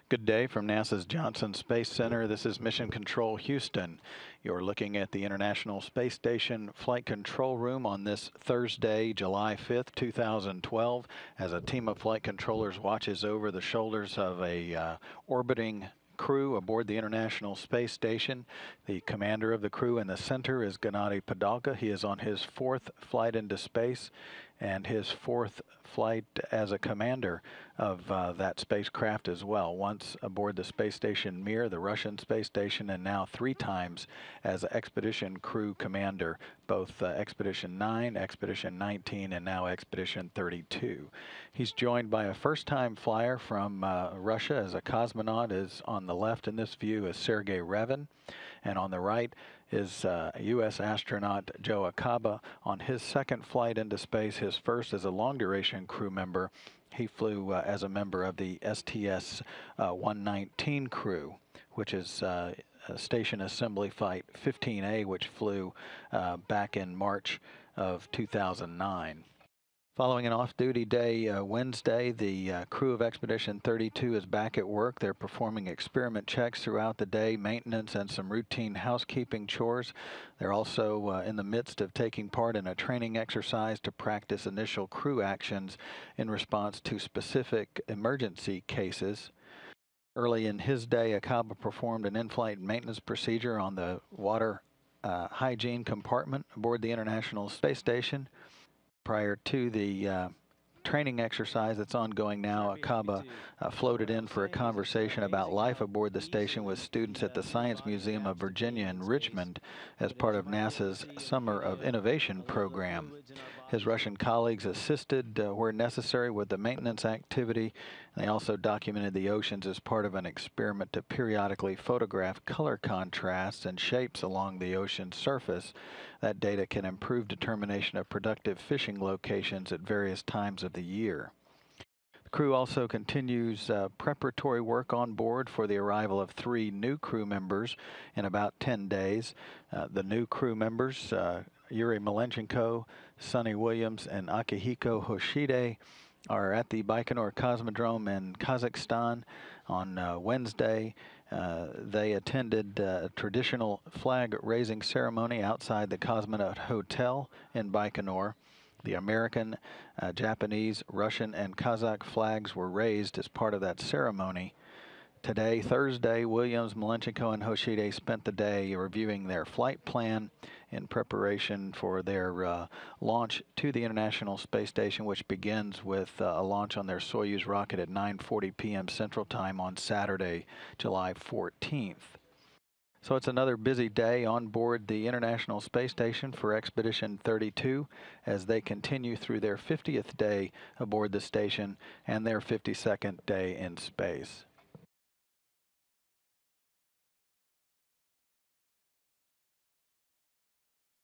Good day from NASA's Johnson Space Center. This is Mission Control Houston. You're looking at the International Space Station Flight Control Room on this Thursday, July 5th, 2012, as a team of flight controllers watches over the shoulders of a orbiting crew aboard the International Space Station. The commander of the crew in the center is Gennady Padalka. He is on his fourth flight into space and his fourth flight as a commander of that spacecraft as well. Once aboard the space station Mir, the Russian space station, and now 3 times as Expedition Crew Commander, both Expedition 9, Expedition 19, and now Expedition 32. He's joined by a first-time flyer from Russia as a cosmonaut. Is on the left in this view is Sergei Revin, and on the right is U.S. astronaut Joe Acaba on his second flight into space, his first as a long-duration crew member. He flew as a member of the STS-119 crew, which is Station Assembly Flight 15A, which flew back in March of 2009. Following an off-duty day Wednesday, the crew of Expedition 32 is back at work. They're performing experiment checks throughout the day, maintenance, and some routine housekeeping chores. They're also in the midst of taking part in a training exercise to practice initial crew actions in response to specific emergency cases. Early in his day, Acaba performed an in-flight maintenance procedure on the water hygiene compartment aboard the International Space Station. Prior to the training exercise that's ongoing now, Acaba floated in for a conversation about life aboard the station with students at the Science Museum of Virginia in Richmond as part of NASA's Summer of Innovation program. His Russian colleagues assisted where necessary with the maintenance activity. They also documented the oceans as part of an experiment to periodically photograph color contrasts and shapes along the ocean's surface. That data can improve determination of productive fishing locations at various times of the year. The crew also continues preparatory work on board for the arrival of 3 new crew members in about 10 days. The new crew members, Yuri Malenchenko, Sonny Williams, and Akihiko Hoshide, are at the Baikonur Cosmodrome in Kazakhstan on Wednesday. They attended a traditional flag-raising ceremony outside the Cosmonaut Hotel in Baikonur. The American, Japanese, Russian, and Kazakh flags were raised as part of that ceremony. Today, Thursday, Williams, Malenchenko, and Hoshide spent the day reviewing their flight plan in preparation for their launch to the International Space Station, which begins with a launch on their Soyuz rocket at 9:40 p.m. Central Time on Saturday, July 14th. So it's another busy day on board the International Space Station for Expedition 32 as they continue through their 50th day aboard the station and their 52nd day in space.